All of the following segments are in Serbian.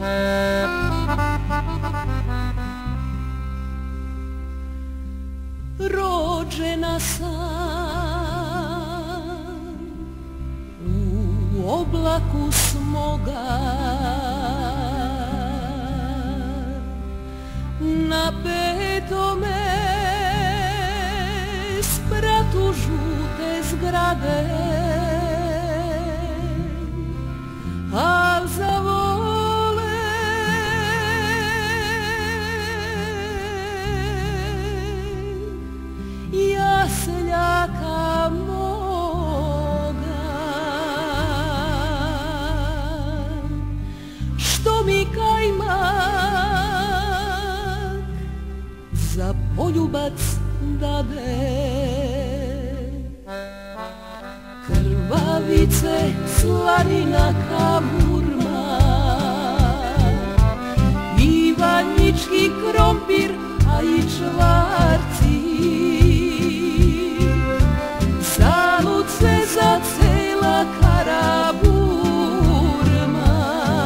Rođena sam u oblaku smoga, na petome spratu žute zgrade, al zavole ja seljaka moga, što mi kajmak za poljubac dade. Krvavice, slanina, kamurma, ivanjički krompir, a i čvarci. Zalud se zacela Karaburma,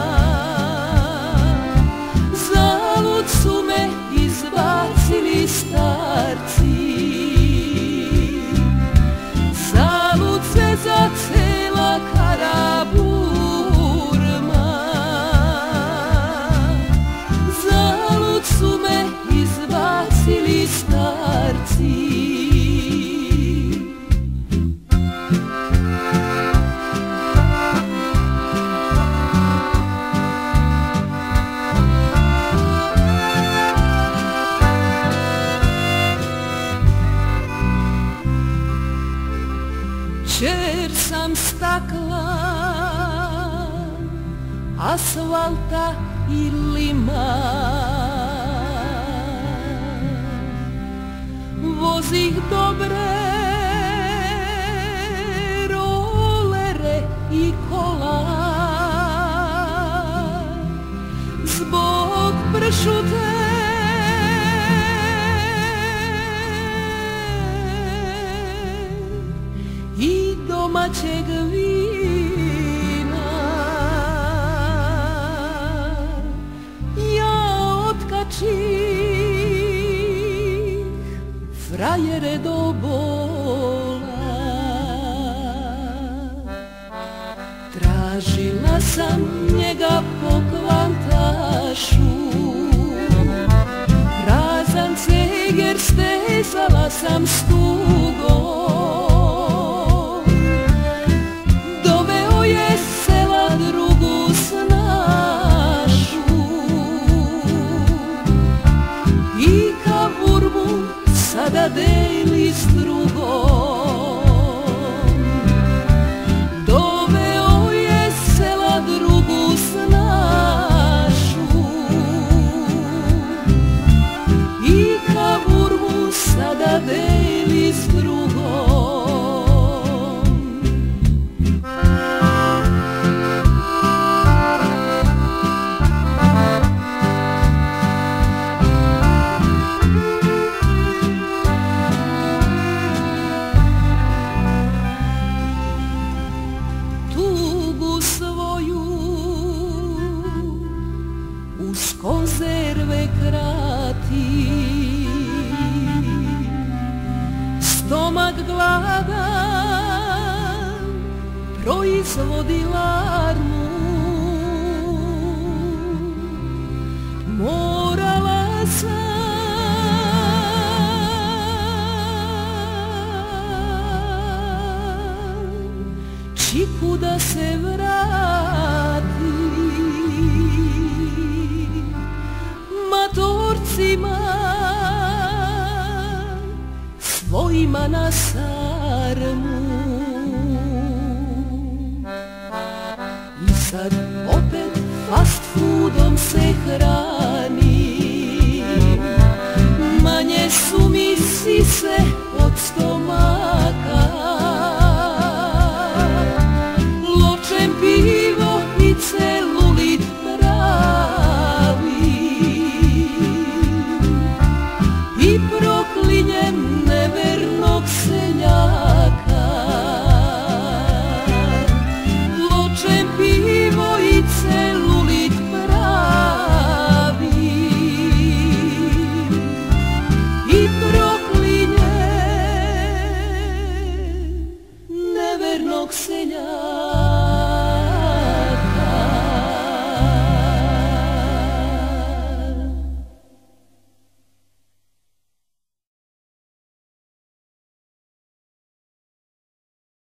zalud su me izbacili starci. Zalud se zacela Karaburma, zalud su me izbacili starci. Čer sam stakla, asfalta i lima, vozih dobre rolere i kola, zbog pršute i domaćeg vina. Ja otkačih frajere do bola, tražila sam njega po kvantašu, prazan ceger stezala sam s tugom. Sada deli s drugom, doveo je sela drugu snašu i kavurmu sada deli s drugom. Uz konzerve krati, stomak gladan proizvodi larmu. Morala sam čiku da se vrati, matorcima svojima na sarmu. I sad opet fast foodom se hranim, manje su mi sise od stomaka. Ločem pivo i celulit pravi i proklinjem nevernog seljaka. Ločem pivo i celulit pravi nevernog seljaka.